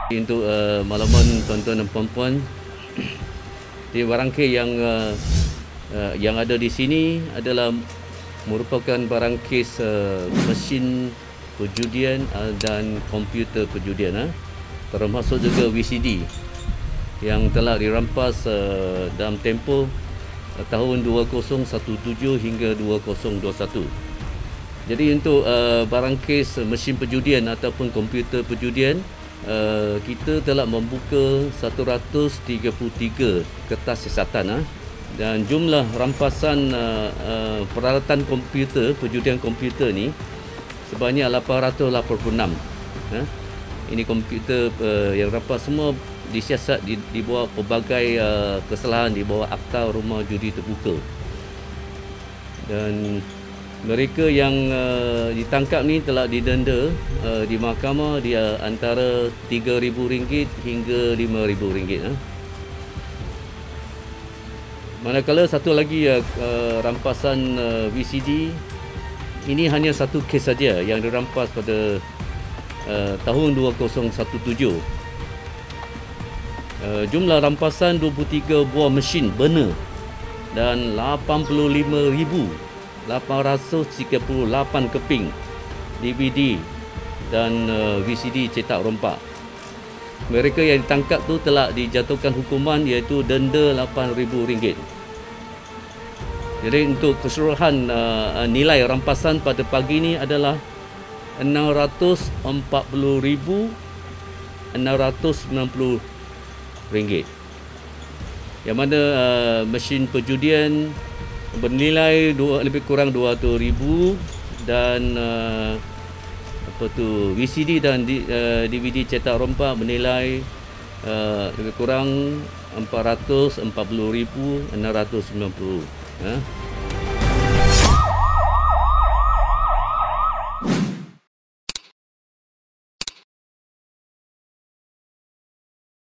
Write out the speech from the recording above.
Untuk makluman tuan-tuan dan puan-puan, di barangkali yang ada di sini adalah merupakan barangkali mesin perjudian dan komputer perjudian, termasuk juga VCD yang telah dirampas dalam tempoh tahun 2017 hingga 2021. Jadi untuk barangkali mesin perjudian ataupun komputer perjudian, kita telah membuka 133 kertas siasatan, dan jumlah rampasan peralatan komputer, perjudian komputer ni sebanyak 886. Ini komputer yang rampas semua disiasat di bawah pelbagai kesalahan di bawah Akta Rumah Judi Terbuka. Dan mereka yang ditangkap ni telah didenda di mahkamah dia antara RM3,000 hingga RM5,000. Manakala satu lagi rampasan VCD, ini hanya satu kes saja yang dirampas pada tahun 2017. Jumlah rampasan 23 buah mesin burner dan 85,838 keping DVD dan VCD cetak rompak. Mereka yang ditangkap tu telah dijatuhkan hukuman iaitu denda RM8,000. Jadi untuk keseluruhan nilai rampasan pada pagi ini adalah RM640,690, yang mana mesin perjudian bernilai lebih kurang RM200,000 dan VCD dan DVD cetak rompak bernilai lebih kurang RM440,690.